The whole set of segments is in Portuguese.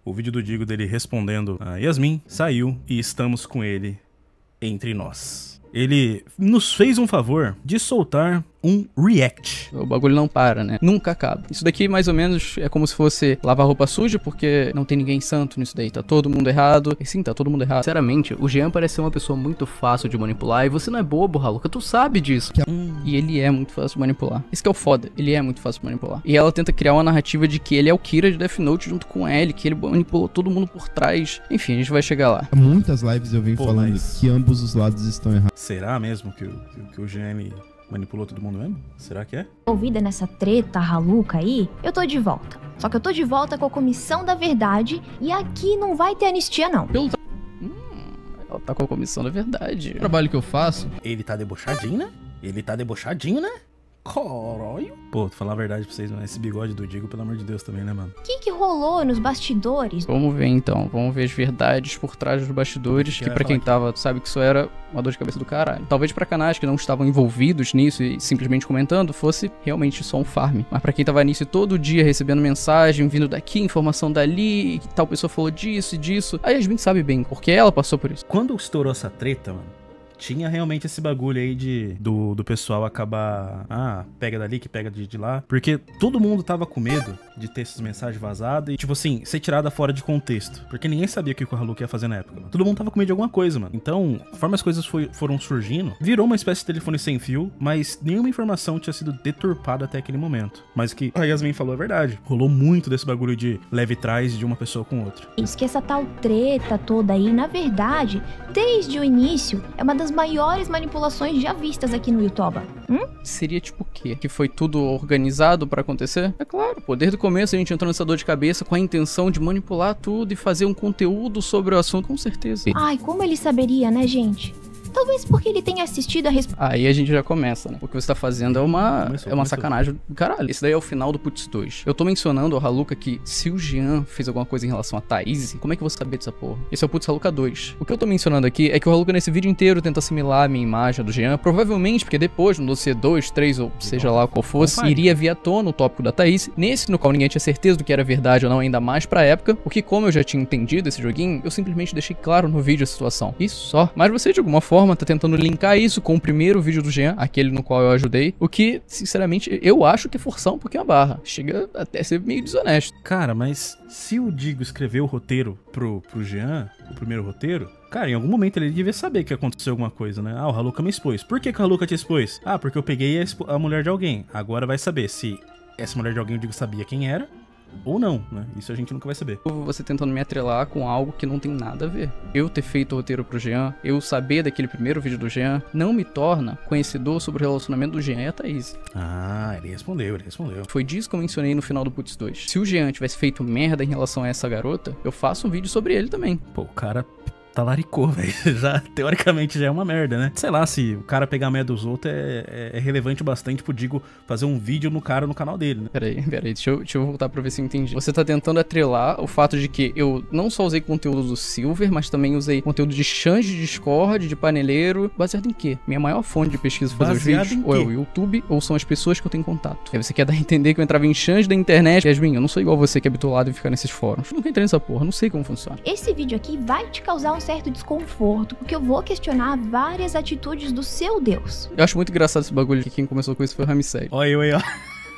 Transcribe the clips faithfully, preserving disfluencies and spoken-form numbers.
o vídeo do Digo dele respondendo a Yasmin saiu e estamos com ele entre nós. Ele nos fez um favor de soltar um react. O bagulho não para, né? Nunca acaba. Isso daqui, mais ou menos, é como se fosse lavar roupa suja, porque não tem ninguém santo nisso daí. Tá todo mundo errado. E sim, tá todo mundo errado. Sinceramente, o Jean parece ser uma pessoa muito fácil de manipular. E você não é bobo, Haluka. Tu sabe disso. Hum. E ele é muito fácil de manipular. Isso que é o foda. Ele é muito fácil de manipular. E ela tenta criar uma narrativa de que ele é o Kira de Death Note junto com ele, que ele manipulou todo mundo por trás. Enfim, a gente vai chegar lá. Muitas lives eu venho Pô, falando mas... que ambos os lados estão errados. Será mesmo que o, que, que o Jean manipulou todo mundo mesmo? Será que é? Envolvida nessa treta Haluka aí, eu tô de volta. Só que eu tô de volta com a Comissão da Verdade e aqui não vai ter anistia não. Pelo hum, ela tá com a Comissão da Verdade. O trabalho que eu faço... Ele tá debochadinho, né? Ele tá debochadinho, né? Caralho. Pô, tô falando a verdade pra vocês, mano. Esse bigode do Digo, pelo amor de Deus, também, né, mano? O que que rolou nos bastidores? Vamos ver então, vamos ver as verdades por trás dos bastidores, que, que pra quem tava, sabe que isso era uma dor de cabeça do caralho. Talvez pra canais que não estavam envolvidos nisso e simplesmente comentando, fosse realmente só um farm. Mas pra quem tava nisso todo dia recebendo mensagem, vindo daqui, informação dali, que tal pessoa falou disso e disso, a Yasmin sabe bem, porque ela passou por isso. Quando estourou essa treta, mano, tinha realmente esse bagulho aí de do, do pessoal acabar... Ah, pega dali que pega de, de lá. Porque todo mundo tava com medo de ter essas mensagens vazadas e, tipo assim, ser tirada fora de contexto. Porque ninguém sabia o que o Haluka ia fazer na época, mano. Todo mundo tava com medo de alguma coisa, mano. Então, conforme as coisas foi, foram surgindo, virou uma espécie de telefone sem fio, mas nenhuma informação tinha sido deturpada até aquele momento. Mas o que a Yasmin falou é verdade. Rolou muito desse bagulho de leve trás de uma pessoa com outra. Isso que essa tal treta toda aí, na verdade, desde o início, é uma das maiores manipulações já vistas aqui no Yutoba. Hum? Seria tipo o quê? Que foi tudo organizado pra acontecer? É claro, pô, desde o começo a gente entrou nessa dor de cabeça com a intenção de manipular tudo e fazer um conteúdo sobre o assunto, com certeza. Ai, como ele saberia, né, gente? Talvez porque ele tenha assistido a resposta. Aí a gente já começa, né? O que você tá fazendo é uma, começou, é uma começou. sacanagem do caralho. Esse daí é o final do Putz dois. Eu tô mencionando ao Haluka que se o Jean fez alguma coisa em relação a Thaís, como é que eu vou saber dessa porra? Esse é o Putz Haluka dois. O que eu tô mencionando aqui é que o Haluka nesse vídeo inteiro tenta assimilar a minha imagem do Jean, provavelmente porque depois, no dossiê dois, três ou seja lá qual fosse, iria vir à tona o tópico da Thaís. Nesse, no qual ninguém tinha certeza do que era verdade ou não, ainda mais pra época, porque como eu já tinha entendido esse joguinho, eu simplesmente deixei claro no vídeo a situação. Isso só. Mas você, de alguma forma, tá tentando linkar isso com o primeiro vídeo do Jean, aquele no qual eu ajudei, o que, sinceramente, eu acho que é forçar um pouquinho a barra. Chega até a ser meio desonesto. Cara, mas se o Digo escreveu o roteiro pro, pro Jean, o primeiro roteiro, cara, em algum momento ele devia saber que aconteceu alguma coisa, né? Ah, o Haluka me expôs. Por que, que o Haluka te expôs? Ah, porque eu peguei a, a mulher de alguém. Agora vai saber se essa mulher de alguém, o Digo, sabia quem era ou não, né? Isso a gente nunca vai saber. Você tentando me atrelar com algo que não tem nada a ver. Eu ter feito o roteiro pro Jean, eu saber daquele primeiro vídeo do Jean, não me torna conhecedor sobre o relacionamento do Jean e a Thaís. Ah, ele respondeu, ele respondeu. Foi disso que eu mencionei no final do Putz dois. Se o Jean tivesse feito merda em relação a essa garota, eu faço um vídeo sobre ele também. Pô, o cara talaricou, velho. Já, teoricamente, já é uma merda, né? Sei lá, se o cara pegar a merda dos outros é, é, é relevante bastante pro Digo fazer um vídeo no cara no canal dele, né? Peraí, peraí, deixa eu, deixa eu voltar pra ver se eu entendi. Você tá tentando atrelar o fato de que eu não só usei conteúdo do Silver, mas também usei conteúdo de Xande de Discord, de paneleiro, baseado em quê? Minha maior fonte de pesquisa pra fazer os vídeos ou é o YouTube ou são as pessoas que eu tenho contato. Aí você quer dar a entender que eu entrava em Xande da internet. Yasmin, eu não sou igual você que é habituado em ficar nesses fóruns. Eu nunca entrei nessa porra, não sei como funciona. Esse vídeo aqui vai te causar um certo desconforto, porque eu vou questionar várias atitudes do seu Deus. Eu acho muito engraçado esse bagulho que quem começou com isso foi o Ramsey. Olha eu aí, ó.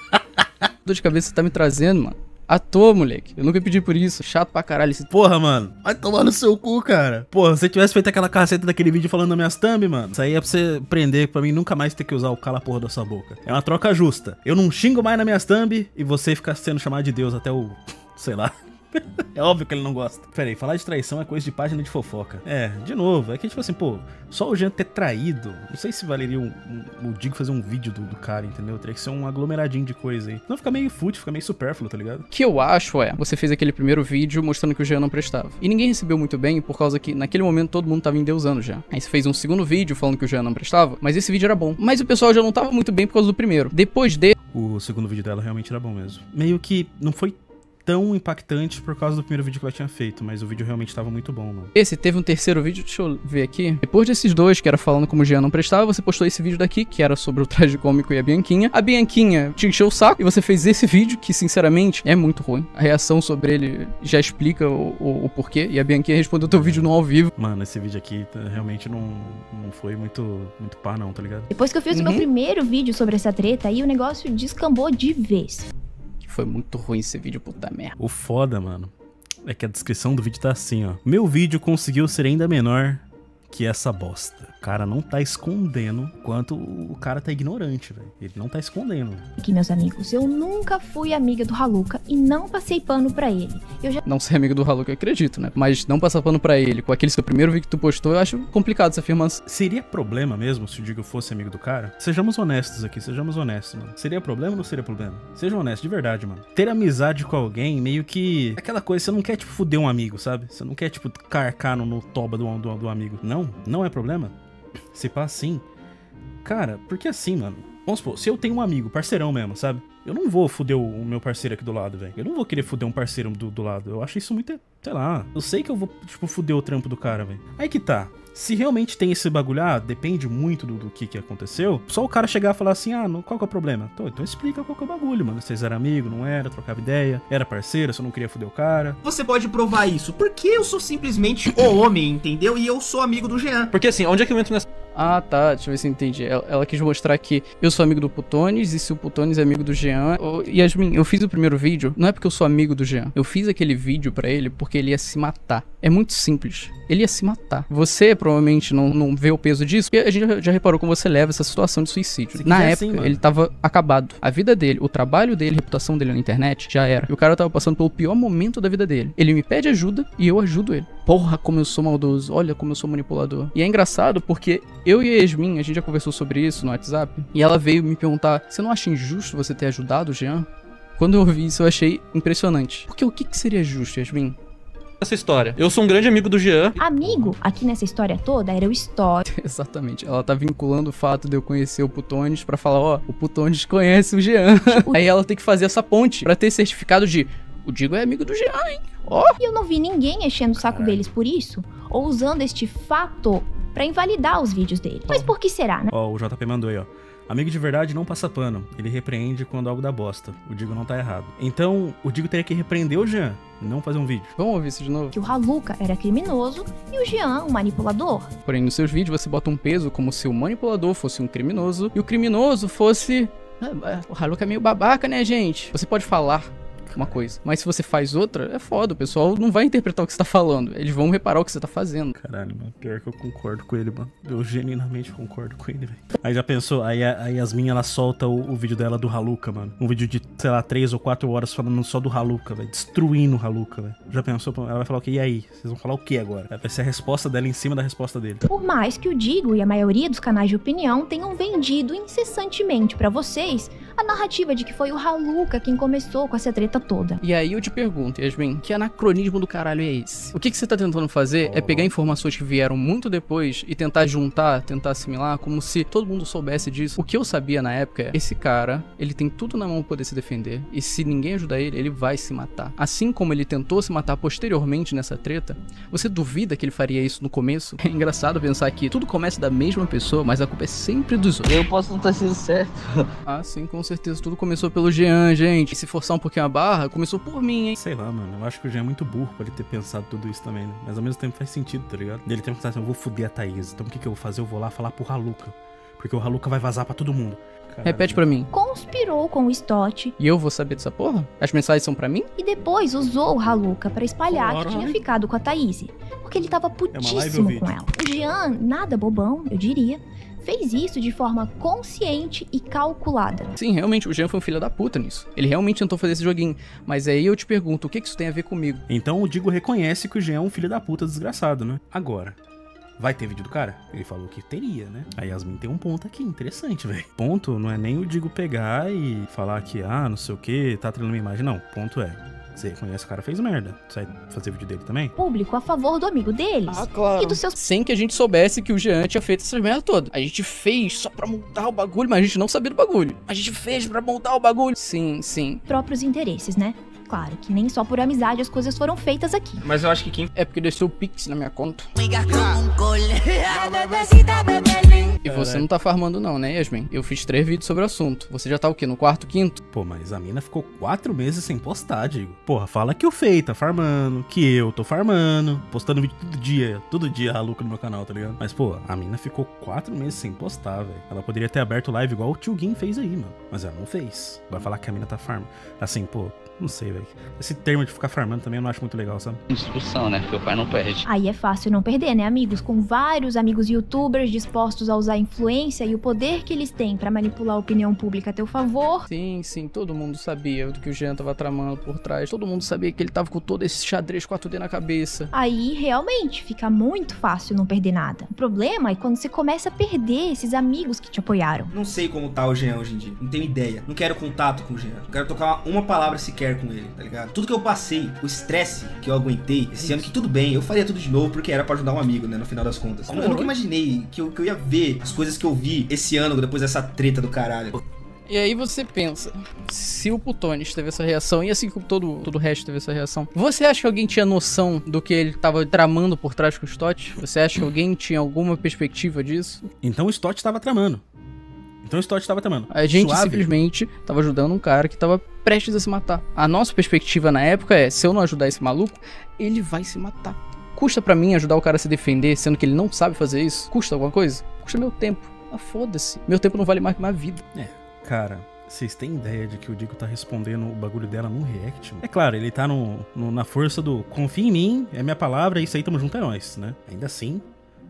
Dor de cabeça você tá me trazendo, mano. À toa, moleque. Eu nunca pedi por isso. Chato pra caralho. Esse... Porra, mano. Vai tomar no seu cu, cara. Porra, se você tivesse feito aquela caceta daquele vídeo falando das minhas thumb, mano. Isso aí é pra você aprender, pra mim nunca mais ter que usar o cala porra da sua boca. É uma troca justa. Eu não xingo mais nas minhas thumb e você fica sendo chamado de Deus até o... sei lá. É óbvio que ele não gosta. Pera aí, falar de traição é coisa de página de fofoca. É, de novo, é que tipo assim, pô, só o Jean ter traído, não sei se valeria um, um, o Digo fazer um vídeo do, do cara, entendeu? Teria que ser um aglomeradinho de coisa aí. Não fica meio fútil, fica meio supérfluo, tá ligado? O que eu acho é, você fez aquele primeiro vídeo mostrando que o Jean não prestava. E ninguém recebeu muito bem por causa que naquele momento todo mundo tava endeusando o Jean. Aí você fez um segundo vídeo falando que o Jean não prestava, mas esse vídeo era bom. Mas o pessoal já não tava muito bem por causa do primeiro. Depois de... O segundo vídeo dela realmente era bom mesmo. Meio que não foi tão impactante por causa do primeiro vídeo que ela tinha feito, mas o vídeo realmente tava muito bom, mano. Esse teve um terceiro vídeo, deixa eu ver aqui. Depois desses dois, que era falando como o Jean não prestava, você postou esse vídeo daqui, que era sobre o traje cômico e a Bianquinha. A Bianquinha te encheu o saco e você fez esse vídeo, que sinceramente é muito ruim. A reação sobre ele já explica o, o, o porquê, e a Bianquinha respondeu teu vídeo no ao vivo. Mano, esse vídeo aqui realmente não, não foi muito, muito pá não, tá ligado? Depois que eu fiz Uhum. o meu primeiro vídeo sobre essa treta, aí o negócio descambou de vez. Foi muito ruim esse vídeo, puta merda. O foda, mano, é que a descrição do vídeo tá assim, ó. Meu vídeo conseguiu ser ainda menor que essa bosta. O cara não tá escondendo quanto o cara tá ignorante, velho. Ele não tá escondendo. Aqui, meus amigos, eu nunca fui amiga do Haluka e não passei pano pra ele. Eu já Não ser amigo do Haluka, eu acredito, né? Mas não passar pano pra ele com aquele seu primeiro vídeo que tu postou, eu acho complicado essa afirmação. Seria problema mesmo se o Digo fosse amigo do cara? Sejamos honestos aqui, sejamos honestos, mano. Seria problema ou não seria problema? Sejam honestos, de verdade, mano. Ter amizade com alguém, meio que... Aquela coisa, você não quer, tipo, fuder um amigo, sabe? Você não quer, tipo, carcar no, no toba do, do, do amigo. Não, não é problema. Se pá assim... Cara, porque assim, mano... Vamos supor, se eu tenho um amigo, parceirão mesmo, sabe? Eu não vou fuder o, o meu parceiro aqui do lado, velho. Eu não vou querer fuder um parceiro do, do lado. Eu acho isso muito... Sei lá. Eu sei que eu vou, tipo, fuder o trampo do cara, velho. Aí que tá. Se realmente tem esse bagulho, ah, depende muito do, do que que aconteceu, só o cara chegar e falar assim, ah, não, qual que é o problema? Então, então explica qual que é o bagulho, mano. Vocês eram amigos, não era, trocava ideia, era parceiro, você não queria fuder o cara. Você pode provar isso, porque eu sou simplesmente o homem, entendeu? E eu sou amigo do Jean. Porque assim, onde é que eu entro nessa... Ah, tá, deixa eu ver se eu entendi. Ela, ela quis mostrar que eu sou amigo do Putones, e se o Putones é amigo do Jean... Ô, Yasmin, eu fiz o primeiro vídeo, não é porque eu sou amigo do Jean. Eu fiz aquele vídeo pra ele porque ele ia se matar. É muito simples. Ele ia se matar. Você provavelmente não, não vê o peso disso, porque a gente já, já reparou como você leva essa situação de suicídio. Se Na quiser, época, sim, mano. ele tava acabado. A vida dele, o trabalho dele, a reputação dele na internet, já era. E o cara tava passando pelo pior momento da vida dele. Ele me pede ajuda e eu ajudo ele. Porra, como eu sou maldoso. Olha como eu sou manipulador. E é engraçado porque eu e a Yasmin, a gente já conversou sobre isso no WhatsApp, e ela veio me perguntar, você não acha injusto você ter ajudado o Jean? Quando eu ouvi isso, eu achei impressionante. Porque o que, que seria justo, Yasmin? essa história? Eu sou um grande amigo do Jean. Amigo, aqui nessa história toda, era o Story. Exatamente. Ela tá vinculando o fato de eu conhecer o Putones pra falar, ó, o Putones conhece o Jean. Aí ela tem que fazer essa ponte pra ter certificado de, o Digo é amigo do Jean, hein? Ó. E eu não vi ninguém enchendo o saco deles por isso, ou usando este fato pra invalidar os vídeos dele. Mas por que será, né? Ó, o J P mandou aí, ó. Amigo de verdade não passa pano. Ele repreende quando algo dá bosta. O Digo não tá errado. Então, o Digo teria que repreender o Jean, não fazer um vídeo. Vamos ouvir isso de novo? Que o Haluka era criminoso e o Jean um manipulador. Porém, nos seus vídeos você bota um peso como se o manipulador fosse um criminoso e o criminoso fosse... Ah, o Haluka é meio babaca, né, gente? Você pode falar uma coisa, mas se você faz outra, é foda. O pessoal não vai interpretar o que você tá falando. Eles vão reparar o que você tá fazendo. Caralho, mano. Pior que eu concordo com ele, mano. Eu genuinamente concordo com ele, velho. Aí já pensou, aí a, a Yasmin, ela solta o, o vídeo dela do Haluka, mano. Um vídeo de, sei lá, três ou quatro horas falando só do Haluka, velho. Destruindo o Haluka, velho. Já pensou? Ela vai falar o quê? E aí? Vocês vão falar o que agora? Vai ser a resposta dela em cima da resposta dele. Por mais que o Digo e a maioria dos canais de opinião tenham vendido incessantemente pra vocês a narrativa de que foi o Haluka quem começou com essa treta toda. E aí eu te pergunto, Yasmin, que anacronismo do caralho é esse? O que, que você tá tentando fazer é pegar informações que vieram muito depois e tentar juntar, tentar assimilar, como se todo mundo soubesse disso. O que eu sabia na época é, esse cara, ele tem tudo na mão pra poder se defender, e se ninguém ajudar ele, ele vai se matar. Assim como ele tentou se matar posteriormente nessa treta, você duvida que ele faria isso no começo? É engraçado pensar que tudo começa da mesma pessoa, mas a culpa é sempre dos outros. Eu posso não ter sido certo. Ah, sim, com certeza. Tudo começou pelo Jean, gente. E se forçar um pouquinho a barra, começou por mim, hein? Sei lá, mano. Eu acho que o Jean é muito burro pra ele ter pensado tudo isso também, né? Mas ao mesmo tempo faz sentido, tá ligado? Ele tem que pensar assim, eu vou foder a Thaís. Então o que que eu vou fazer? Eu vou lá falar pro Haluka. Porque o Haluka vai vazar pra todo mundo. Caralho, Repete pra mim. Conspirou com o Stott E eu vou saber dessa porra? As mensagens são pra mim? e depois usou o Haluka pra espalhar que Caralho. tinha ficado com a Thaís. Porque ele tava uma live ou putíssimo vídeo? com ela. O Jean, nada bobão, eu diria, fez isso de forma consciente e calculada. Sim, realmente, o Jean foi um filho da puta nisso. Ele realmente tentou fazer esse joguinho. Mas aí eu te pergunto, o que que isso tem a ver comigo? Então o Digo reconhece que o Jean é um filho da puta desgraçado, né? Agora, vai ter vídeo do cara? Ele falou que teria, né? A Yasmin tem um ponto aqui, interessante, velho. Ponto não é nem o Digo pegar e falar que, ah, não sei o que, tá treinando minha imagem. Não, ponto é, você reconhece que o cara fez merda. Você vai fazer vídeo dele também? Público a favor do amigo deles claro. e dos seus Sem que a gente soubesse que o Jean tinha feito essa merda toda. A gente fez só pra montar o bagulho, mas a gente não sabia do bagulho. A gente fez pra montar o bagulho. Sim, sim. próprios interesses, né? claro, que nem só por amizade as coisas foram feitas aqui. Mas eu acho que quem... É porque desceu o Pix na minha conta. E você não tá farmando não, né, Yasmin? Eu fiz três vídeos sobre o assunto. Você já tá o quê? No quarto, quinto? Pô, mas a mina ficou quatro meses sem postar, digo. Porra, fala que o Fei tá farmando, que eu tô farmando, postando vídeo todo dia, todo dia a Luca no meu canal, tá ligado? Mas, pô, a mina ficou quatro meses sem postar, velho. Ela poderia ter aberto live igual o Tio Gin fez aí, mano. Mas ela não fez. Vai falar que a mina tá farmando. Assim, pô, não sei, velho. Esse termo de ficar farmando também eu não acho muito legal, sabe? Discussão, né? Porque o pai não perde. Aí é fácil não perder, né, amigos? Com vários amigos youtubers dispostos a usar a influência e o poder que eles têm pra manipular a opinião pública a teu favor. Sim, sim, todo mundo sabia do que o Jean tava tramando por trás. Todo mundo sabia que ele tava com todo esse xadrez quatro D na cabeça. Aí, realmente, fica muito fácil não perder nada. O problema é quando você começa a perder esses amigos que te apoiaram. Não sei como tá o Jean hoje em dia. Não tenho ideia. Não quero contato com o Jean. Não quero tocar uma palavra sequer com ele, tá ligado? Tudo que eu passei, o estresse que eu aguentei esse ano, que tudo bem, eu faria tudo de novo porque era pra ajudar um amigo, né? No final das contas. Eu nunca imaginei que eu, que eu ia ver as coisas que eu vi esse ano depois dessa treta do caralho. E aí você pensa, se o Putones teve essa reação, e assim como todo, todo o resto teve essa reação, você acha que alguém tinha noção do que ele tava tramando por trás com o Stott? Você acha que alguém tinha alguma perspectiva disso? Então o Stott tava tramando. Então o Stott tava tramando. A gente Suave. simplesmente tava ajudando um cara que tava prestes a se matar. A nossa perspectiva na época é, se eu não ajudar esse maluco, ele vai se matar. Custa pra mim ajudar o cara a se defender, sendo que ele não sabe fazer isso? Custa alguma coisa? Custa meu tempo. Ah, foda-se. Meu tempo não vale mais que uma vida. É, cara, vocês têm ideia de que o Digo tá respondendo o bagulho dela num react? Mano? É claro, ele tá no, no, na força do confia em mim, é minha palavra, é isso aí, tamo junto, é nóis, né? Ainda assim,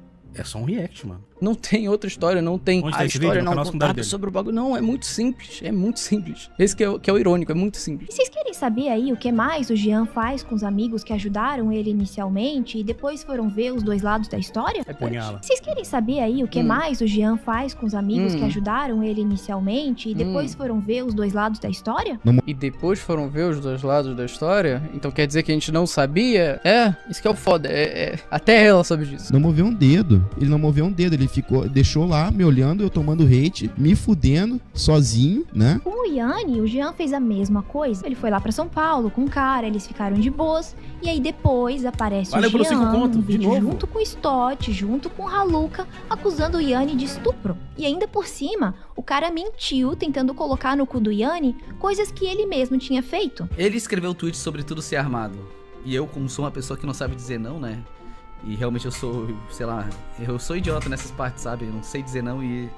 é só um react, mano. Não tem outra história, não tem Onde a tá esse história vídeo? No não canal secundário contada dele. sobre o bagulho. Não, é muito simples, é muito simples. Esse que é, o- que é o irônico, é muito simples. E vocês querem saber aí o que mais o Jean faz com os amigos que ajudaram ele inicialmente e depois foram ver os dois lados da história? É Punhala. Vocês querem saber aí o que Hum. mais o Jean faz com os amigos Hum. que ajudaram ele inicialmente e depois Hum. foram ver os dois lados da história? E depois foram ver os dois lados da história? Então quer dizer que a gente não sabia? É, isso que é o foda. É, é- até ela sabe disso. Não moveu um dedo. Ele não moveu um dedo. Ele ficou, deixou lá me olhando, eu tomando hate, me fudendo, sozinho, né? Com o Yanni, o Jean fez a mesma coisa. Ele foi lá pra São Paulo com o cara, eles ficaram de boas. E aí depois aparece Valeu o pelos cinco Jean contos, num de vídeo novo. junto com o Stott, junto com o Haluka, acusando o Yanni de estupro. E ainda por cima, o cara mentiu tentando colocar no cu do Yanni coisas que ele mesmo tinha feito. Ele escreveu um tweet sobre tudo ser armado. E eu, como sou uma pessoa que não sabe dizer não, né? E realmente eu sou, sei lá, eu sou idiota nessas partes, sabe? Eu não sei dizer não e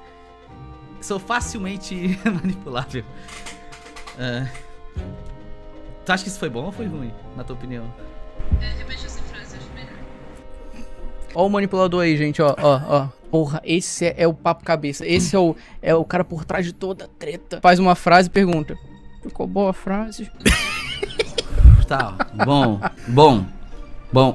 sou facilmente manipulável. É. Tu acha que isso foi bom ou foi ruim, na tua opinião? Ó o manipulador aí, gente, ó, ó, ó. Porra, esse é, é o papo cabeça. Esse é o, é o cara por trás de toda a treta. Faz uma frase e pergunta: ficou boa a frase? Tá, bom, bom, bom.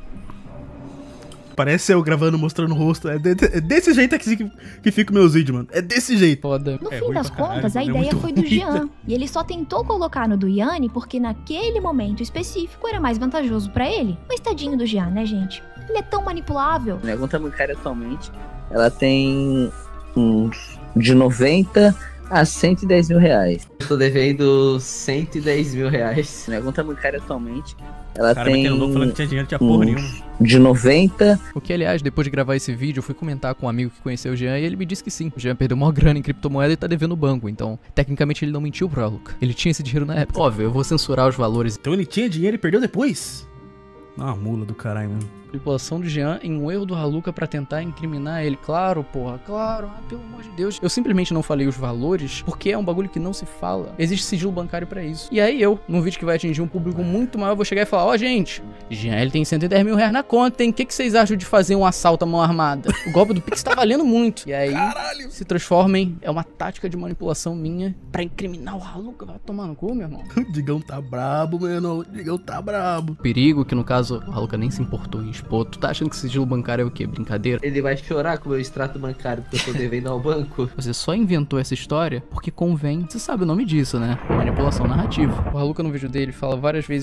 Parece eu gravando, mostrando o rosto. É, de- é desse jeito aqui que, que fica os meus vídeos, mano. É desse jeito. Foda. No É fim ruim das pra caralho, contas, a mano, é ideia muito foi do ruim. Jean. E ele só tentou colocar no do Yanni porque naquele momento específico era mais vantajoso pra ele. Mas tadinho do Jean, né, gente? Ele é tão manipulável. Minha conta bancária atualmente, ela tem uns de noventa a cento e dez mil reais. Eu tô devendo cento e dez mil reais. Minha conta bancária atualmente, ela O cara tem metendo louco falando que tinha dinheiro, tinha porra uns nenhuma. de noventa. O que, aliás, depois de gravar esse vídeo, eu fui comentar com um amigo que conheceu o Jean e ele me disse que sim. O Jean perdeu uma grana em criptomoeda e tá devendo o banco. Então, tecnicamente, ele não mentiu pro Haluka. Ele tinha esse dinheiro na época. Óbvio, eu vou censurar os valores. Então ele tinha dinheiro e perdeu depois? Ah, uma mula do caralho mesmo. Manipulação do Jean em um erro do Haluka pra tentar incriminar ele. Claro, porra, claro. Ah, pelo amor de Deus. Eu simplesmente não falei os valores porque é um bagulho que não se fala. Existe sigilo bancário pra isso. E aí eu, num vídeo que vai atingir um público muito maior, vou chegar e falar: ó, gente, Jean, ele tem cento e dez mil reais na conta, hein? O que, que vocês acham de fazer um assalto à mão armada? O golpe do Pix tá valendo muito. E aí se transformem, é uma tática de manipulação minha pra incriminar o Haluka. Vai tomar no cu, meu irmão. O Digão tá brabo, mano. O Digão tá brabo. Perigo que, no caso, o Haluka nem se importou em expor. Tu tá achando que sigilo bancário é o quê? Brincadeira? Ele vai chorar com o meu extrato bancário porque eu tô devendo ao banco. Você só inventou essa história porque convém. Você sabe o nome disso, né? Manipulação narrativa. O Haluka no vídeo dele fala várias vezes: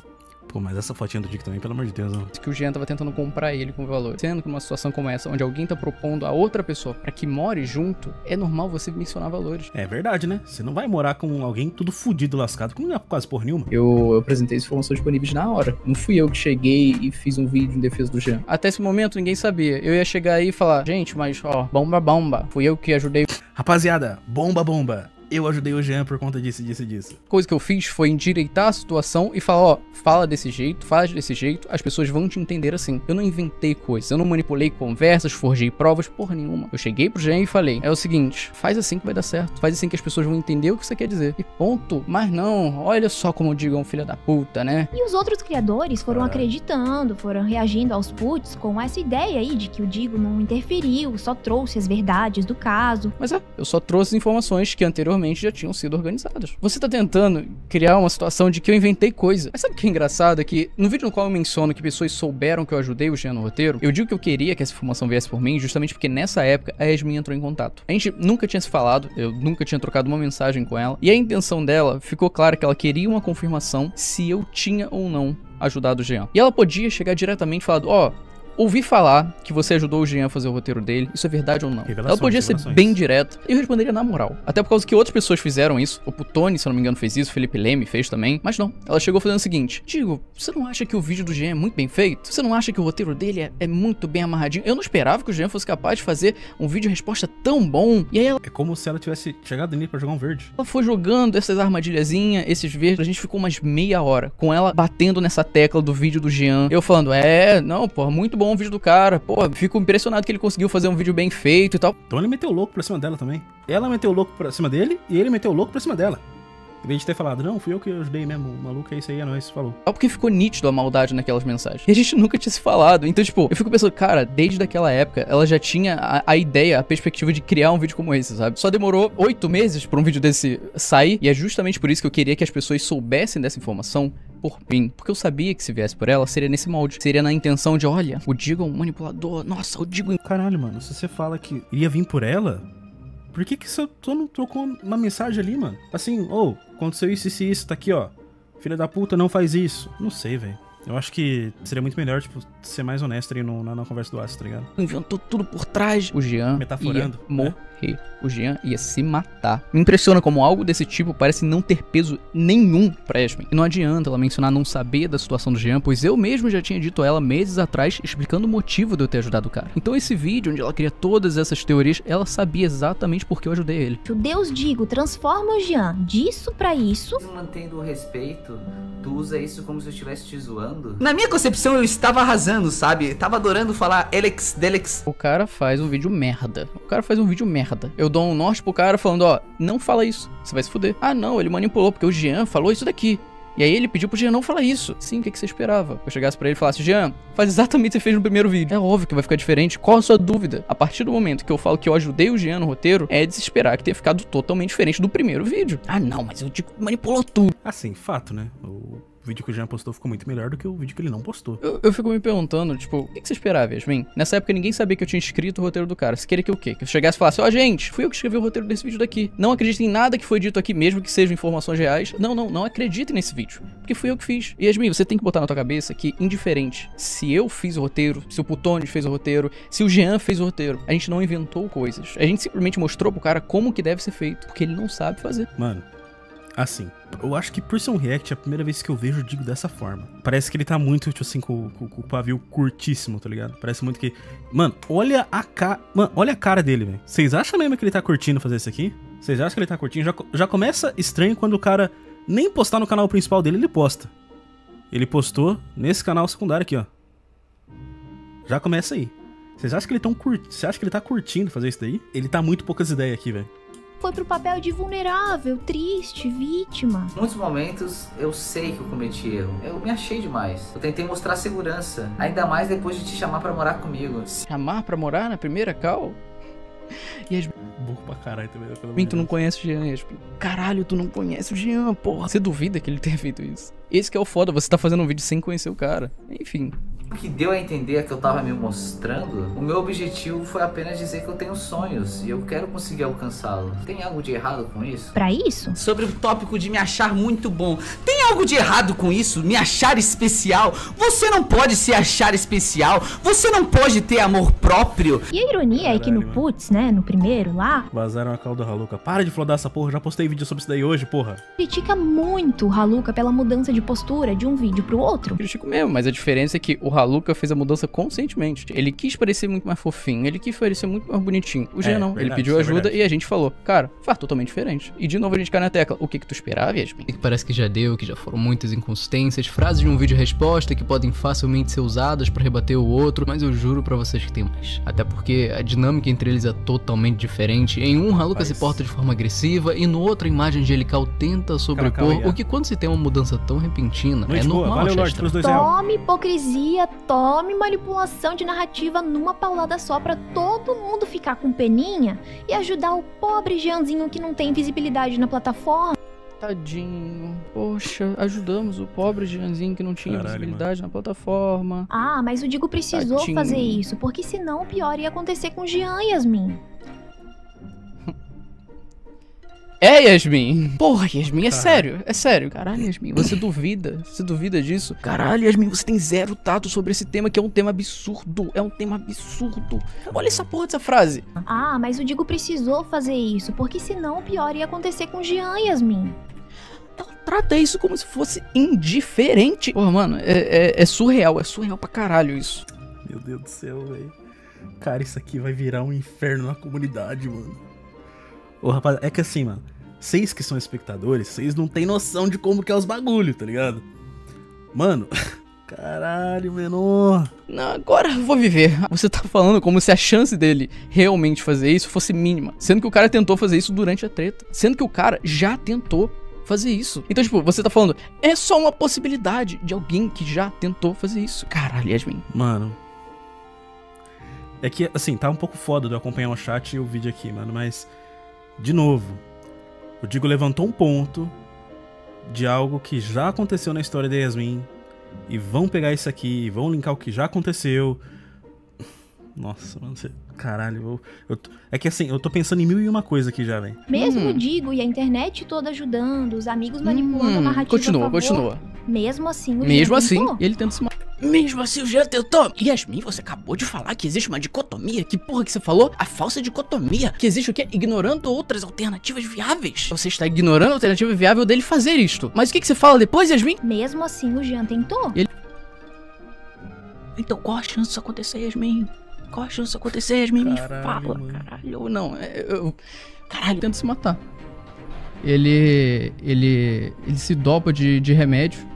Pô, mas essa fotinha do Dick também, pelo amor de Deus, não. Que o Jean tava tentando comprar ele com valor. Sendo que numa situação como essa, onde alguém tá propondo a outra pessoa pra que more junto, é normal você mencionar valores. É verdade, né? Você não vai morar com alguém tudo fudido, lascado, que não é quase porra nenhuma. Eu, eu apresentei as informações disponíveis na hora. Não fui eu que cheguei e fiz um vídeo em defesa do Jean. Até esse momento, ninguém sabia. Eu ia chegar aí e falar, gente, mas ó, bomba, bomba. Fui eu que ajudei. Rapaziada, bomba, bomba. Eu ajudei o Jean por conta disso, disso e disso. Coisa que eu fiz foi endireitar a situação e falar, ó, fala desse jeito, faz desse jeito, as pessoas vão te entender assim. Eu não inventei coisas, eu não manipulei conversas, forjei provas, porra nenhuma. Eu cheguei pro Jean e falei, é o seguinte, faz assim que vai dar certo, faz assim que as pessoas vão entender o que você quer dizer. E ponto. Mas não, olha só como digam filha da puta, né? E os outros criadores foram Ah. acreditando, foram reagindo aos puts com essa ideia aí de que o Digo não interferiu, só trouxe as verdades do caso. Mas é, eu só trouxe informações que anteriormente já tinham sido organizadas. Você tá tentando criar uma situação de que eu inventei coisa. Mas sabe o que é engraçado? É que no vídeo no qual eu menciono que pessoas souberam que eu ajudei o Jean no roteiro, eu digo que eu queria que essa informação viesse por mim, justamente porque nessa época a Yasmin entrou em contato. A gente nunca tinha se falado, eu nunca tinha trocado uma mensagem com ela, e a intenção dela ficou clara que ela queria uma confirmação se eu tinha ou não ajudado o Jean. E ela podia chegar diretamente e falar, ó, oh, ouvi falar que você ajudou o Jean a fazer o roteiro dele, isso é verdade ou não? Revelações, Ela podia ser revelações. bem direta, e eu responderia na moral. Até por causa que outras pessoas fizeram isso, o Putone, se eu não me engano, fez isso, o Felipe Leme fez também, mas não. Ela chegou fazendo o seguinte, Digo, você não acha que o vídeo do Jean é muito bem feito? Você não acha que o roteiro dele é, é muito bem amarradinho? Eu não esperava que o Jean fosse capaz de fazer um vídeo-resposta tão bom, e aí ela É como se ela tivesse chegado nele pra jogar um verde. Ela foi jogando essas armadilhazinhas, esses verdes, a gente ficou umas meia hora com ela batendo nessa tecla do vídeo do Jean. Eu falando, é, não, porra, muito bom o vídeo do cara, porra, fico impressionado que ele conseguiu fazer um vídeo bem feito e tal. Então ele meteu o louco pra cima dela também. Ela meteu o louco pra cima dele e ele meteu o louco pra cima dela. Em vez de ter falado, não, fui eu que ajudei mesmo, o maluco é isso aí, é nóis, falou. Porque ficou nítido a maldade naquelas mensagens. E a gente nunca tinha se falado. Então, tipo, eu fico pensando, cara, desde aquela época, ela já tinha a, a ideia, a perspectiva de criar um vídeo como esse, sabe? Só demorou oito meses pra um vídeo desse sair. E é justamente por isso que eu queria que as pessoas soubessem dessa informação por mim. Porque eu sabia que se viesse por ela, seria nesse molde. Seria na intenção de, olha, o Digo é um manipulador. Nossa, o Digo... Caralho, mano, se você fala que iria vir por ela, por que que você só não trocou uma mensagem ali, mano? Assim, ô, oh, aconteceu isso, isso e isso, tá aqui, ó. Filha da puta, não faz isso. Não sei, velho. Eu acho que seria muito melhor, tipo, ser mais honesto aí no, na, na conversa do Aço, tá ligado? Inventou tudo por trás. O Jean Metaforando, ia morrer. O Jean ia se matar. Me impressiona como algo desse tipo parece não ter peso nenhum pra Yasmin. E não adianta ela mencionar não saber da situação do Jean, pois eu mesmo já tinha dito a ela meses atrás, explicando o motivo de eu ter ajudado o cara. Então esse vídeo, onde ela cria todas essas teorias, ela sabia exatamente por que eu ajudei ele. O Deus Digo transforma o Jean disso pra isso. Mantendo o respeito, tu usa isso como se eu estivesse te zoando? Na minha concepção, eu estava arrasando, sabe? Tava adorando falar Alex, Delex. O cara faz um vídeo merda. O cara faz um vídeo merda. Eu dou um norte pro cara falando, ó, não fala isso, você vai se fuder. Ah, não, ele manipulou, porque o Jean falou isso daqui. E aí ele pediu pro Jean não falar isso. Sim, o que, que você esperava? Eu chegasse pra ele e falasse, Jean, faz exatamente o que você fez no primeiro vídeo. É óbvio que vai ficar diferente. Qual a sua dúvida? A partir do momento que eu falo que eu ajudei o Jean no roteiro, é de se esperar que tenha ficado totalmente diferente do primeiro vídeo. Ah, não, mas o Digo manipulou tudo. Assim, fato, né? O vídeo que o Jean postou ficou muito melhor do que o vídeo que ele não postou. Eu, eu fico me perguntando, tipo, o que, que você esperava, Yasmin? Nessa época ninguém sabia que eu tinha escrito o roteiro do cara. Você queria que o quê? Que eu chegasse e falasse, ó, oh, gente, fui eu que escrevi o roteiro desse vídeo daqui. Não acreditem em nada que foi dito aqui, mesmo que sejam informações reais. Não, não, não acreditem nesse vídeo. Porque fui eu que fiz. E Yasmin, você tem que botar na tua cabeça que, indiferente, se eu fiz o roteiro, se o Putone fez o roteiro, se o Jean fez o roteiro, a gente não inventou coisas. A gente simplesmente mostrou pro cara como que deve ser feito. Porque ele não sabe fazer. Mano, assim, eu acho que por ser um react é a primeira vez que eu vejo o Digo dessa forma. Parece que ele tá muito, tipo assim, com, com, com o pavio curtíssimo, tá ligado? Parece muito que... Mano, olha a cara... Mano, olha a cara dele, velho. Vocês acham mesmo que ele tá curtindo fazer isso aqui? Vocês acham que ele tá curtindo? Já, já começa estranho quando o cara nem postar no canal principal dele, ele posta. Ele postou nesse canal secundário aqui, ó. Já começa aí. Vocês acham que ele tão curtindo? Você acha que ele tá curtindo fazer isso daí? Ele tá muito poucas ideias aqui, velho. Foi pro papel de vulnerável, triste, vítima. Em muitos momentos eu sei que eu cometi erro. Eu me achei demais. Eu tentei mostrar segurança. Ainda mais depois de te chamar pra morar comigo. Chamar pra morar na primeira call? Yasmin, Burro pra caralho também. Pelo tu não menos. conhece o Jean, Yasmin. Caralho, tu não conhece o Jean, porra. Você duvida que ele tenha feito isso? Esse que é o foda, você tá fazendo um vídeo sem conhecer o cara. Enfim, O que deu a entender é que eu tava me mostrando, o meu objetivo foi apenas dizer que eu tenho sonhos e eu quero conseguir alcançá-los. Tem algo de errado com isso? Pra isso? Sobre o tópico de me achar muito bom. Tem algo de errado com isso? Me achar especial? Você não pode se achar especial. Você não pode ter amor próprio. E a ironia é que no Caralho, Putz, né, no primeiro lá, Vazaram a call do Haluka. Para de flodar essa porra, já postei vídeo sobre isso daí hoje, porra. critica muito o Haluka pela mudança de postura de um vídeo pro outro. Critico mesmo, mas a diferença é que o Haluka fez a mudança conscientemente. Ele quis parecer muito mais fofinho, ele quis parecer muito mais bonitinho. O Jean É, não, verdade, ele pediu isso é ajuda verdade. e a gente falou, cara, faz totalmente diferente. E de novo a gente cai na tecla, o que que tu esperava, Yasmin? Que parece que já deu, que já foram muitas inconsistências, frases de um vídeo resposta que podem facilmente ser usadas pra rebater o outro, mas eu juro pra vocês que tem mais. Até porque a dinâmica entre eles é totalmente diferente. Em um, Haluka Rapaz. se porta de forma agressiva e no outro, a imagem angelical tenta sobrepor, Caraca, o que quando se tem uma mudança tão repentina, Noite é boa, normal valeu, achar Lorde, estranho. pelos dois reais. Tome hipocrisia, tome manipulação de narrativa numa paulada só pra todo mundo ficar com peninha e ajudar o pobre Jeanzinho que não tem visibilidade na plataforma. Tadinho, poxa, ajudamos o pobre Jeanzinho que não tinha Caralho, visibilidade na plataforma. Ah, mas o Digo precisou Tadinho. fazer isso, porque senão o pior ia acontecer com o Jean, Yasmin. É, Yasmin. Porra, Yasmin, é Caralho. sério, é sério. Caralho, Yasmin, você duvida? Você duvida disso? Caralho, Yasmin, você tem zero tato sobre esse tema que é um tema absurdo. É um tema absurdo. Olha essa porra dessa frase. Ah, mas o Digo precisou fazer isso, porque senão o pior ia acontecer com o Jean, Yasmin. Ela trata isso como se fosse indiferente. Porra, mano, é, é, é surreal, é surreal pra caralho isso. Meu Deus do céu, velho. Cara, isso aqui vai virar um inferno na comunidade, mano. Ô, rapaz, é que assim, mano, vocês que são espectadores, vocês não tem noção de como que é os bagulho, tá ligado? Mano, caralho, menor. Não, agora eu vou viver. Você tá falando como se a chance dele realmente fazer isso fosse mínima. Sendo que o cara tentou fazer isso durante a treta. Sendo que o cara já tentou fazer isso. Então, tipo, você tá falando, é só uma possibilidade de alguém que já tentou fazer isso. Caralho, Yasmin. Mano. É que, assim, tá um pouco foda de eu acompanhar o chat e o vídeo aqui, mano, mas... De novo, o Digo levantou um ponto de algo que já aconteceu na história da Yasmin. E vão pegar isso aqui, vão linkar o que já aconteceu. Nossa, mano, você... Caralho, eu, eu tô- é que assim, eu tô pensando em mil e uma coisa aqui já, velho. Mesmo Hum. o Digo e a internet toda ajudando, os amigos manipulando a Hum, narrativa continua, a favor, continua. mesmo assim o Mesmo Jean assim, tentou. ele tenta se matar. Mesmo assim, o Jean tentou. Yasmin, você acabou de falar que existe uma dicotomia. Que porra que você falou? A falsa dicotomia. Que existe o quê? Ignorando outras alternativas viáveis. Você está ignorando a alternativa viável dele fazer isto. Mas o que, que você fala depois, Yasmin? Mesmo assim o Jean tentou. Então, qual a chance disso acontecer, Yasmin? Qual a chance disso acontecer, Yasmin? Me Caralho, fala, mano. caralho. Não, é, eu... Caralho, tenta se matar. Ele... Ele... Ele se dopa de, de remédio.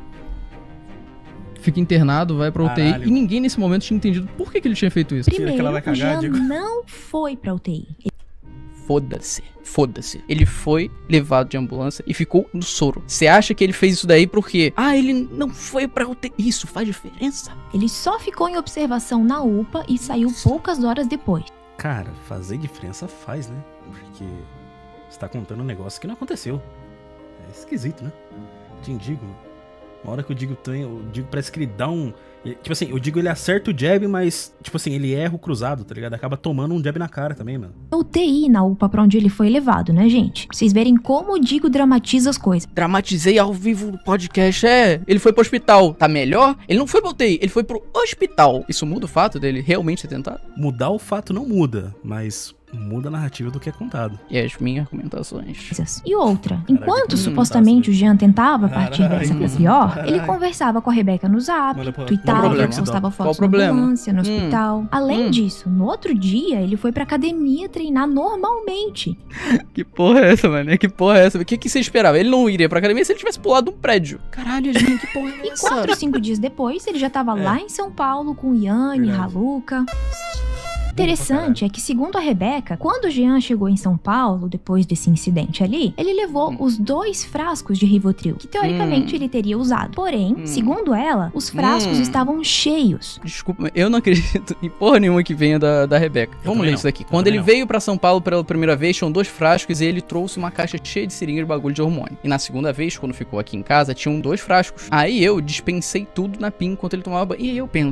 Fica internado, vai pra U T I. Caralho. E ninguém nesse momento tinha entendido por que, que ele tinha feito isso. Tira que ela vai Primeiro, o cagar, Jean Digo. não foi pra U T I. Foda-se, foda-se. Ele foi levado de ambulância e ficou no soro. Você acha que ele fez isso daí porque... Ah, ele não foi pra U T I. Isso faz diferença? Ele só ficou em observação na U P A e saiu poucas horas depois. Cara, fazer diferença faz, né? Porque você tá contando um negócio que não aconteceu. É esquisito, né? Te indigo. Uma hora que o Digo tem, o Digo parece que ele dá um... ele- tipo assim, o Digo ele acerta o jab, mas, tipo assim, ele erra o cruzado, tá ligado? Acaba tomando um jab na cara também, mano. U T I na U P A pra onde ele foi levado, né, gente? Pra vocês verem como o Digo dramatiza as coisas. Dramatizei ao vivo no podcast. É, ele foi pro hospital. Tá melhor? Ele não foi pro U T I, ele foi pro hospital. Isso muda o fato dele realmente ter tentado? Mudar o fato não muda, mas muda a narrativa do que é contado. E as minhas argumentações. E outra, enquanto hum, supostamente o Jean tentava partir Caralho, dessa pra mano, pior, caralho. ele conversava com a Rebeca no zap, Manda pra- tweetava, manda pra postava Qual fotos o na problema? ambulância, no Hum. hospital. Além Hum. disso, no outro dia, ele foi pra academia treinar normalmente. Que porra é essa, mano? Que porra é essa? O que, que você esperava? Ele não iria pra academia se ele tivesse pulado um prédio. Caralho, gente, que porra é E essa? quatro ou cinco dias depois, ele já tava lá em São Paulo com o Yanni, Verdade. Haluka. Interessante é que, segundo a Rebeca, quando o Jean chegou em São Paulo, depois desse incidente ali, ele levou Hum. os dois frascos de Rivotril, que teoricamente Hum. ele teria usado. Porém, Hum. segundo ela, os frascos Hum. estavam cheios. Desculpa, eu não acredito em porra nenhuma que venha da, da Rebeca. Vamos também ler não. isso aqui. Eu Quando também ele não. veio pra São Paulo pela primeira vez, tinham dois frascos e ele trouxe uma caixa cheia de seringa e bagulho de hormônio. E na segunda vez, quando ficou aqui em casa, tinham dois frascos. Aí eu dispensei tudo na P I N enquanto ele tomava banho. E aí eu penso,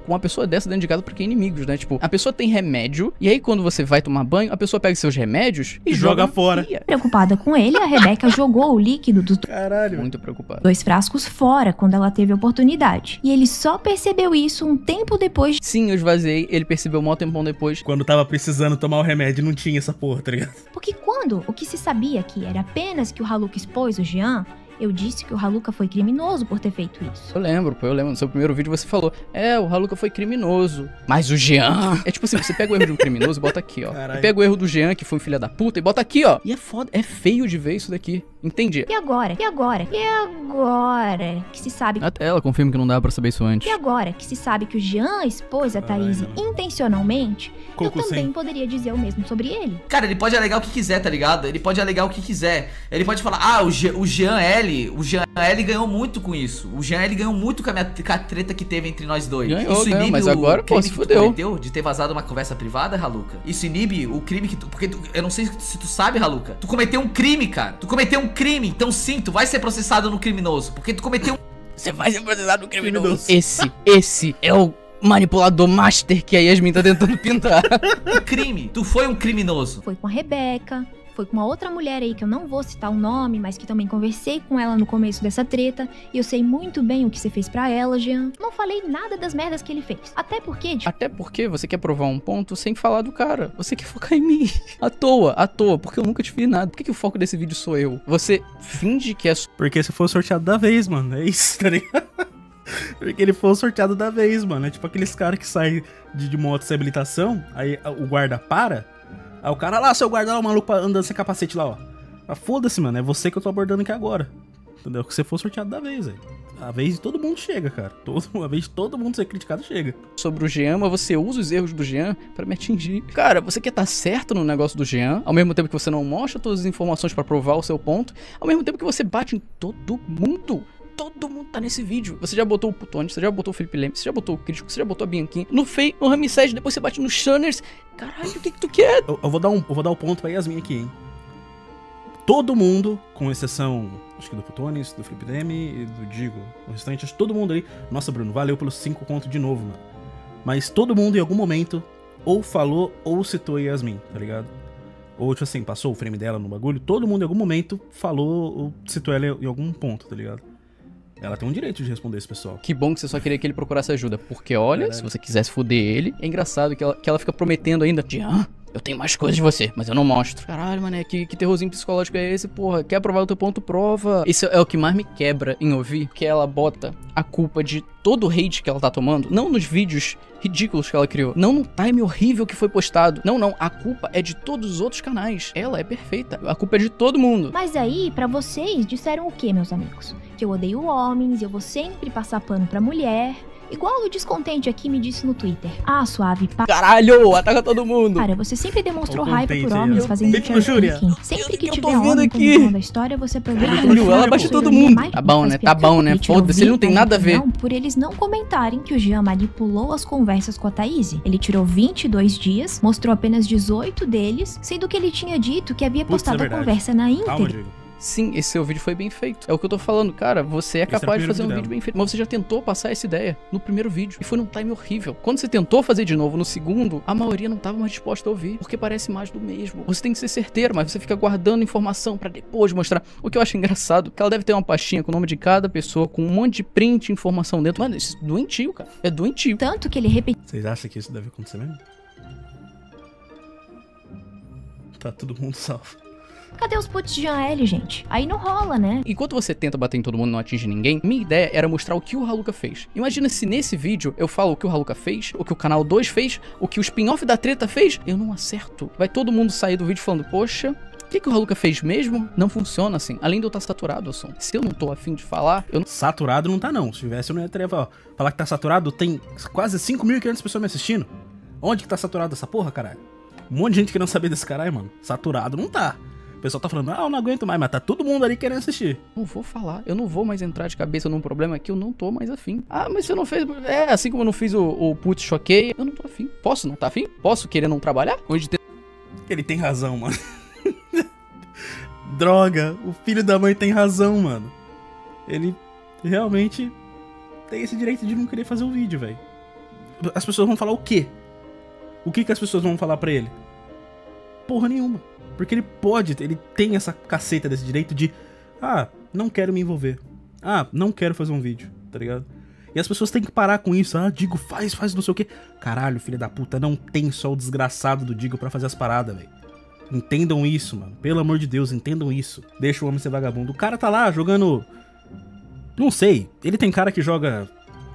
pôr uma pessoa dessa dentro de casa porque é inimigos, né? Tipo, a pessoa tem remédio, e aí quando você vai tomar banho, a pessoa pega seus remédios e, E joga, joga fora. fora. Preocupada com ele, a Rebeca jogou o líquido dos Caralho. Muito preocupado. dois frascos fora quando ela teve a oportunidade. E ele só percebeu isso um tempo depois. Sim, eu esvaziei, ele percebeu um tempão depois. Quando tava precisando tomar o remédio, não tinha essa porra, tá ligado? Porque quando o que se sabia que era apenas que o Haluka expôs o Jean, eu disse que o Haluka foi criminoso por ter feito isso. Eu lembro, pô, eu lembro. No seu primeiro vídeo você falou, é, o Haluka foi criminoso. Mas o Jean... É tipo assim, você pega o erro de um criminoso e bota aqui, ó. Caralho. E pega o erro do Jean, que foi um filho da puta, e bota aqui, ó. E é foda, é feio de ver isso daqui. Entendi. E agora? E agora? E agora que se sabe... Até ela confirma que não dava pra saber isso antes. E agora que se sabe que o Jean expôs a Caralho, Thaís mano. intencionalmente, Cocô eu também sem. poderia dizer o mesmo sobre ele. Cara, ele pode alegar o que quiser, tá ligado? Ele pode alegar o que quiser. Ele pode falar, ah, o, Ge o Jean L, o Jean L ganhou muito com isso. O Jean L ganhou muito com a, minha, com a treta que teve entre nós dois. Ganhou, isso ganhou, inibe mas o agora, pô, crime se que tu fudeu. cometeu de ter vazado uma conversa privada, Haluka? Isso inibe o crime que tu... Porque tu, eu não sei se tu sabe, Haluka. Tu cometeu um crime, cara. Tu cometeu um crime. Então sim, tu vai ser processado no criminoso. Porque tu cometeu um... Você vai ser processado no criminoso. Esse, esse é o manipulador master que a Yasmin tá tentando pintar. crime. Tu foi um criminoso. Foi com a Rebeca, foi com uma outra mulher aí que eu não vou citar o nome, mas que também conversei com ela no começo dessa treta, e eu sei muito bem o que você fez pra ela, Jean. Não falei nada das merdas que ele fez. Até porque, tipo, Até porque você quer provar um ponto sem falar do cara. Você quer focar em mim. À toa, à toa, porque eu nunca te fiz nada. Por que, que o foco desse vídeo sou eu? Você finge que é Porque se for o sorteado da vez, mano. É isso, tá ligado? Porque ele foi o sorteado da vez, mano. É tipo aqueles caras que saem de, de moto sem habilitação, aí a- o guarda para, aí o cara lá, seu guarda lá, o maluco andando sem capacete lá, ó. Ah, foda-se, mano, é você que eu tô abordando aqui agora. Entendeu? Que você for sorteado da vez, velho. A vez de todo mundo chega, cara. Todo, a vez de todo mundo ser criticado chega. sobre o Jean, mas você usa os erros do Jean pra me atingir. Cara, você quer estar certo no negócio do Jean, ao mesmo tempo que você não mostra todas as informações pra provar o seu ponto, ao mesmo tempo que você bate em todo mundo. Todo mundo tá nesse vídeo. Você já botou o Putone, você já botou o Felipe Leme, você já botou o Crítico, você já botou a Bianquinha. No Fei, no Ramsés, depois você bate nos Shunners. Caralho, o que que tu quer? Eu, eu vou dar um, eu vou dar o ponto pra Yasmin aqui, hein. Todo mundo, com exceção, acho que do Putones, do Felipe Leme e do Digo, o restante, acho que todo mundo aí. Nossa, Bruno, valeu pelos cinco contos de novo, mano. Mas todo mundo em algum momento ou falou ou citou a Yasmin, tá ligado? Ou, tipo assim, passou o frame dela no bagulho. Todo mundo em algum momento falou ou citou ela em algum ponto, tá ligado? Ela tem um direito de responder esse pessoal. Que bom que você só queria que ele procurasse ajuda. Porque, olha, Caralho. se você quisesse foder ele, é engraçado que ela, que ela fica prometendo ainda. Jean, eu tenho mais coisas de você, mas eu não mostro. Caralho, mané, que, que terrorzinho psicológico é esse, porra? Quer provar o teu ponto, prova. Isso é o que mais me quebra em ouvir, que ela bota a culpa de todo o hate que ela tá tomando, não nos vídeos ridículos que ela criou, não no time horrível que foi postado. Não, não, a culpa é de todos os outros canais. Ela é perfeita. A culpa é de todo mundo. Mas aí, pra vocês, disseram o quê, meus amigos? Que eu odeio homens, eu vou sempre passar pano pra mulher. Igual o Descontente aqui me disse no Twitter. Ah, suave, pá. Caralho, ataca todo mundo. Cara, você sempre demonstrou Olha o raiva por contente aí, homens ó. fazendo Fica no cherry Júlia. picking. Sempre que Eu tô tiver vendo homem aqui. como vilão da história, você aproveita Caralho, e ela fala bate que todo o Jean mundo. mais Tá bom, faz né? piada. Tá bom, né? E tirou Foda-se, ele não tem vinte nada a ver. não, por eles não comentarem que o Jean manipulou as conversas com a Thaís. Ele tirou vinte e dois dias, mostrou apenas dezoito deles, sendo que ele tinha dito que havia Putz, postado é a verdade. conversa na Calma, íntegra. Diego. Sim, esse seu vídeo foi bem feito. É o que eu tô falando, cara. Você é Esse era o capaz de primeiro fazer um vídeo vídeo dela. bem feito. Mas você já tentou passar essa ideia no primeiro vídeo. E foi num time horrível. Quando você tentou fazer de novo no segundo, a maioria não tava mais disposta a ouvir. Porque parece mais do mesmo. Você tem que ser certeiro, mas você fica guardando informação pra depois mostrar. O que eu acho engraçado, que ela deve ter uma pastinha com o nome de cada pessoa, com um monte de print e informação dentro. Mano, isso é doentio, cara. É doentio. Tanto que ele repetiu Vocês acham que isso deve acontecer mesmo? Tá todo mundo salvo. cadê os putos de Jean L, gente? Aí não rola, né? Enquanto você tenta bater em todo mundo e não atinge ninguém, minha ideia era mostrar o que o Haluka fez. Imagina se nesse vídeo eu falo o que o Haluka fez, o que o canal dois fez, o que o spin-off da treta fez, eu não acerto. Vai todo mundo sair do vídeo falando, poxa, o que, que o Haluka fez mesmo? Não funciona assim. Além de eu estar saturado, Asson. Se eu não tô afim de falar, eu não... Saturado não tá, não. Se tivesse, eu não ia ter. Ó, falar que tá saturado, tem quase cinco mil e quinhentas pessoas me assistindo. Onde que tá saturado essa porra, caralho? Um monte de gente querendo saber desse caralho, mano. Saturado não tá. O pessoal tá falando, ah, eu não aguento mais, mas tá todo mundo ali querendo assistir. Não vou falar, eu não vou mais entrar de cabeça num problema que eu não tô mais afim. Ah, mas você não fez... É, assim como eu não fiz o, o putz choquei, eu não tô afim. Posso não tá afim? Posso querer não trabalhar? Onde tem... Ele tem razão, mano. Droga, o filho da mãe tem razão, mano. Ele realmente tem esse direito de não querer fazer o vídeo, velho. as pessoas vão falar o quê? O que que as pessoas vão falar pra ele? Porra nenhuma. Porque ele pode, ele tem essa caceta desse direito de... Ah, não quero me envolver. Ah, não quero fazer um vídeo, tá ligado? E as pessoas têm que parar com isso. Ah, Digo, faz, faz não sei o quê. Caralho, filho da puta, não tem só o desgraçado do Digo pra fazer as paradas, velho. Entendam isso, mano. Pelo amor de Deus, entendam isso. Deixa o homem ser vagabundo. O cara tá lá jogando... Não sei. Ele tem cara que joga...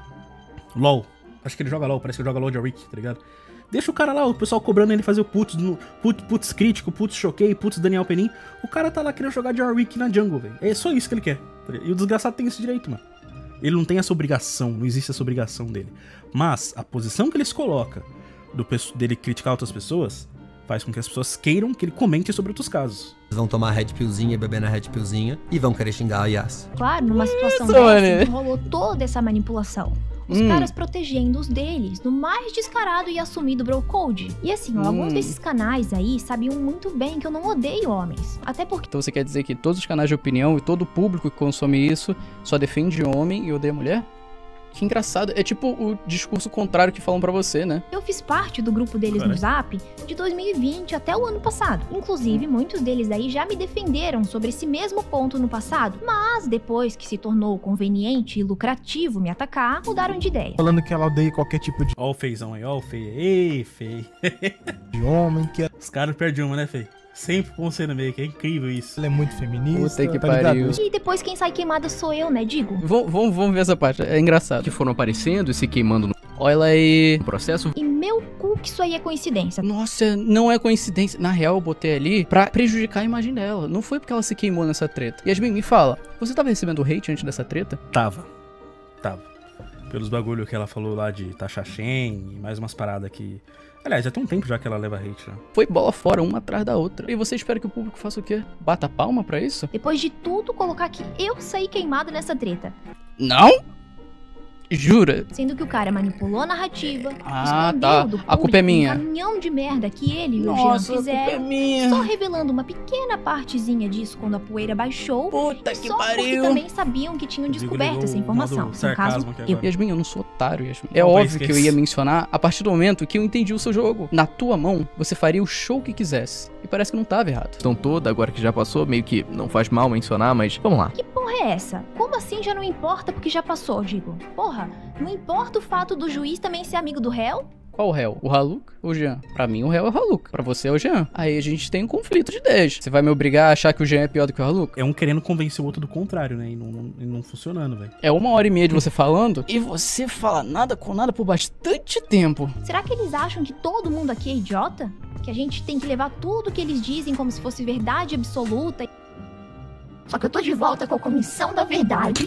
LOL. Acho que ele joga LOL. Parece que ele joga LOL de Rick, tá ligado? Deixa o cara lá, o pessoal cobrando ele fazer o putz, no, putz, putz crítico, putz choquei, putz Daniel Penin. O cara tá lá querendo jogar de Rick na jungle, velho. É só isso que ele quer. E o desgraçado tem esse direito, mano. Ele não tem essa obrigação. Não existe essa obrigação dele. Mas a posição que ele se coloca do, dele criticar outras pessoas... faz com que as pessoas queiram que ele comente sobre outros casos. Vão tomar red pillzinha, beber na red pillzinha e vão querer xingar a Yas. Claro, numa situação Isso, dessa, rolou toda essa manipulação. Os Hum. caras protegendo os deles, no mais descarado e assumido bro code. E assim, ó, Hum. alguns desses canais aí sabiam muito bem que eu não odeio homens. Até porque Então você quer dizer que todos os canais de opinião e todo o público que consome isso só defende homem e odeia mulher? Que engraçado. É tipo o discurso contrário que falam pra você, né? eu fiz parte do grupo deles Cara. no Zap de dois mil e vinte até o ano passado. Inclusive, muitos deles aí já me defenderam sobre esse mesmo ponto no passado. Mas depois que se tornou conveniente e lucrativo me atacar, mudaram de ideia. Falando que ela odeia qualquer tipo de Ó o feizão aí, ó o feio. Ei, feio. homem, que Os caras perdem uma, né, feio? Sempre com você no meio, que é incrível isso. ela é muito feminista. Puta que tá ligado? pariu. E depois quem sai queimada sou eu, né, digo? Vamos, vamos, vamos ver essa parte, é engraçado. Que foram aparecendo e se queimando no Olha aí. processo. E meu cu que isso aí é coincidência. Nossa, não é coincidência. Na real, eu botei ali pra prejudicar a imagem dela. Não foi porque ela se queimou nessa treta. Yasmin, me fala, você tava recebendo hate antes dessa treta? Tava. Tava. Pelos bagulho que ela falou lá de Taxaxen e mais umas paradas que... Aliás, já tem um tempo já que ela leva hate, né? Foi bola fora, uma atrás da outra. E você espera que o público faça o quê? Bata palma pra isso? Depois de tudo, colocar que eu saí queimado nessa treta. Não? Jura? Sendo que o cara manipulou a narrativa, Ah, escondeu tá. do A culpa é público minha. um caminhão de merda que ele e o Jean Nossa, a culpa é fizeram, minha. só revelando uma pequena partezinha disso quando a poeira baixou, Puta que só porque pariu. também sabiam que tinham Digo, descoberto ligou essa o informação. modo No caso, sarcasmo aqui eu. agora. Yasmin, eu não sou otário, Yasmin. É Não, óbvio mas que eu ia esquece. mencionar a partir do momento que eu entendi o seu jogo. Na tua mão, você faria o show que quisesse. E parece que não tava errado. Então toda, agora que já passou, meio que não faz mal mencionar, mas vamos lá. Que porra é essa? Como assim já não importa porque já passou, digo? Porra, não importa o fato do juiz também ser amigo do réu? Qual o réu? O Haluk ou o Jean? Pra mim, o réu é o Haluk. Pra você é o Jean. Aí a gente tem um conflito de ideias. Você vai me obrigar a achar que o Jean é pior do que o Haluk? É um querendo convencer o outro do contrário, né? E não, não, e não funcionando, velho. É uma hora e meia de você falando e você fala nada com nada por bastante tempo. Será que eles acham que todo mundo aqui é idiota? Que a gente tem que levar tudo que eles dizem como se fosse verdade absoluta? Só que eu tô de volta com a comissão da verdade.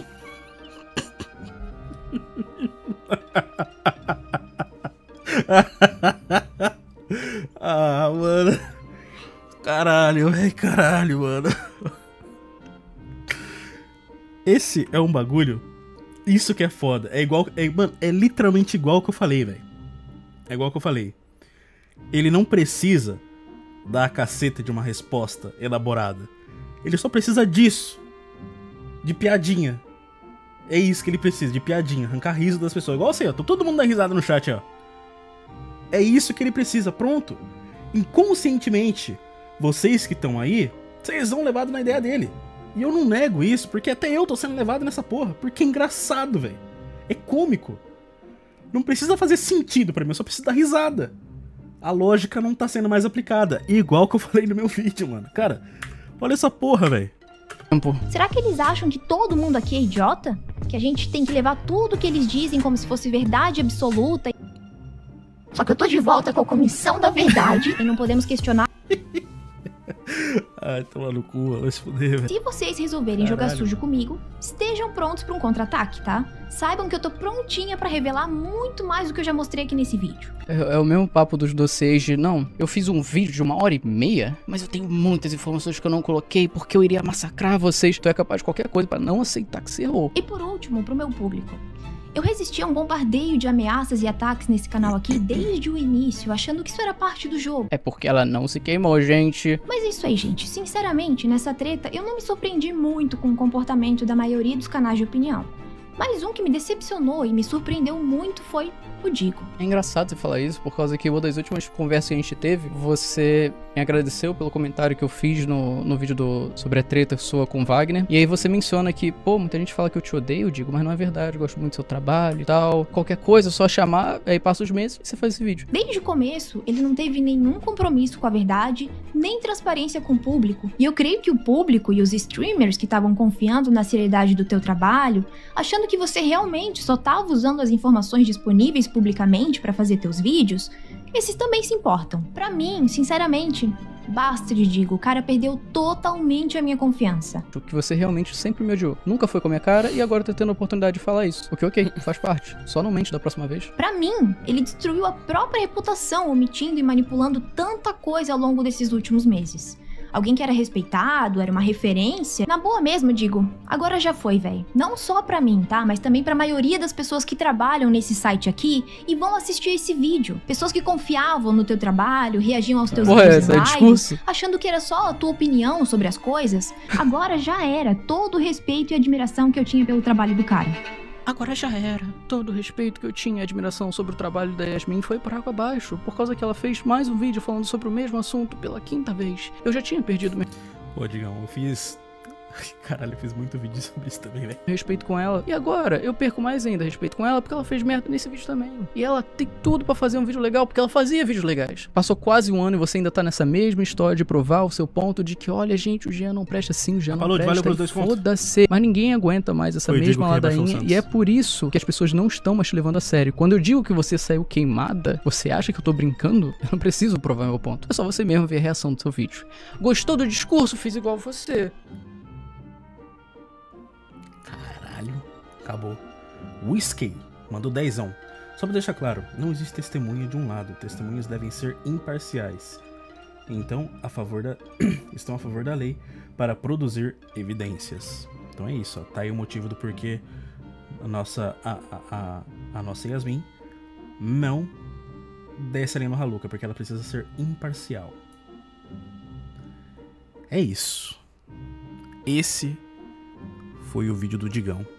Ah, mano. Caralho, velho, caralho, mano. Esse é um bagulho. Isso que é foda. É igual. É, mano, é literalmente igual que eu falei, velho. É igual que eu falei. Ele não precisa dar a caceta de uma resposta elaborada. Ele só precisa disso. De piadinha. É isso que ele precisa, de piadinha. Arrancar riso das pessoas. Igual assim, ó. Tô todo mundo dando risada no chat, ó. É isso que ele precisa, pronto. Inconscientemente, vocês que estão aí, vocês vão levado na ideia dele. E eu não nego isso, porque até eu tô sendo levado nessa porra. Porque é engraçado, velho. É cômico. Não precisa fazer sentido pra mim, eu só preciso dar risada. A lógica não tá sendo mais aplicada. Igual que eu falei no meu vídeo, mano. Cara, olha essa porra, velho. Será que eles acham que todo mundo aqui é idiota? Que a gente tem que levar tudo que eles dizem como se fosse verdade absoluta? Só que eu tô de volta com a comissão da verdade. E não podemos questionar. Ai, toma no cu, vai se fuder, velho. Se vocês resolverem jogar Caralho. sujo comigo, estejam prontos pra um contra-ataque, tá? Saibam que eu tô prontinha pra revelar muito mais do que eu já mostrei aqui nesse vídeo. É, é o mesmo papo dos dossiês de, não, eu fiz um vídeo de uma hora e meia, mas eu tenho muitas informações que eu não coloquei porque eu iria massacrar vocês. Tu é capaz de qualquer coisa pra não aceitar que você errou. E por último, pro meu público. Eu resisti a um bombardeio de ameaças e ataques nesse canal aqui desde o início, achando que isso era parte do jogo. É porque ela não se queimou, gente. Mas é isso aí, gente. Sinceramente, nessa treta, eu não me surpreendi muito com o comportamento da maioria dos canais de opinião. Mas um que me decepcionou e me surpreendeu muito foi o Digo. É engraçado você falar isso, por causa que uma das últimas conversas que a gente teve, você me agradeceu pelo comentário que eu fiz no, no vídeo do, sobre a treta sua com o Wagner. E aí você menciona que, pô, muita gente fala que eu te odeio, Digo, mas não é verdade, eu gosto muito do seu trabalho e tal. Qualquer coisa, é só chamar, aí passa os meses e você faz esse vídeo. Desde o começo, ele não teve nenhum compromisso com a verdade, nem transparência com o público. E eu creio que o público e os streamers que estavam confiando na seriedade do teu trabalho, achando que você realmente só estava usando as informações disponíveis publicamente para fazer teus vídeos, esses também se importam. Pra mim, sinceramente, basta de Digo, o cara perdeu totalmente a minha confiança. O que você realmente sempre me odiou. Nunca foi com a minha cara e agora tá tendo a oportunidade de falar isso. O que ok, faz parte. Só não mente da próxima vez. Pra mim, ele destruiu a própria reputação, omitindo e manipulando tanta coisa ao longo desses últimos meses. Alguém que era respeitado, era uma referência. Na boa mesmo, digo, agora já foi, velho. Não só pra mim, tá? Mas também pra maioria das pessoas que trabalham nesse site aqui e vão assistir esse vídeo. Pessoas que confiavam no teu trabalho, reagiam aos teus Porra, vídeos esse é em live, discurso. achando que era só a tua opinião sobre as coisas. Agora já era todo o respeito e admiração que eu tinha pelo trabalho do cara. Agora já era. Todo o respeito que eu tinha e admiração sobre o trabalho da Yasmin foi por água abaixo, por causa que ela fez mais um vídeo falando sobre o mesmo assunto pela quinta vez. Eu já tinha perdido meu Pô, Digão, eu fiz... Caralho, eu fiz muito vídeo sobre isso também, velho. respeito com ela. E agora eu perco mais ainda respeito com ela porque ela fez merda nesse vídeo também. E ela tem tudo pra fazer um vídeo legal porque ela fazia vídeos legais. Passou quase um ano e você ainda tá nessa mesma história de provar o seu ponto de que, olha, gente, o Jean não presta assim, o Jean não Falou, valeu presta. pelos dois pontos. Foda-se. Mas ninguém aguenta mais essa Foi o Digo mesma que rebaixou o ladainha. Santos. E é por isso que as pessoas não estão mais te levando a sério. Quando eu digo que você saiu queimada, você acha que eu tô brincando? Eu não preciso provar meu ponto. É só você mesmo ver a reação do seu vídeo. Gostou do discurso? Fiz igual você. Caralho, acabou. Whiskey mandou dezão. Só pra deixar claro, não existe testemunha de um lado. Testemunhas devem ser imparciais. Então, a favor da... estão a favor da lei para produzir evidências. Então é isso, ó. Tá aí o motivo do porquê a nossa, a, a, a, a nossa Yasmin não desce ali no Haluka, porque ela precisa ser imparcial. É isso. Esse foi o vídeo do Digão.